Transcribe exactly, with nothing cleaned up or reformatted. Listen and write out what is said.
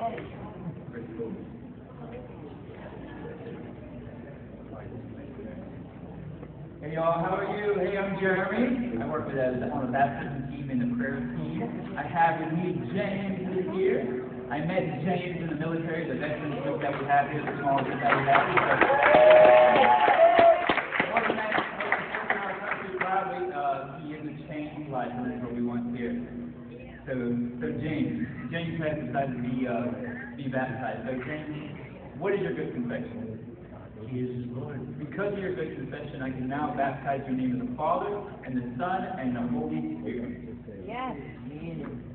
Hey y'all, how are you? Hey, I'm Jeremy. I work with a, on the baptism team and the prayer team. I have with me James here. I met James in the military, the veterans group that we have here, the small group that we have here. More than that, in our country, probably, uh, he is a change life, and that's what we want here. So, so James, James has decided to be, uh, be baptized. So James, what is your good confession? He is Lord. Because of your good confession, I can now baptize your name of the Father, and the Son, and the Holy Spirit. Yes.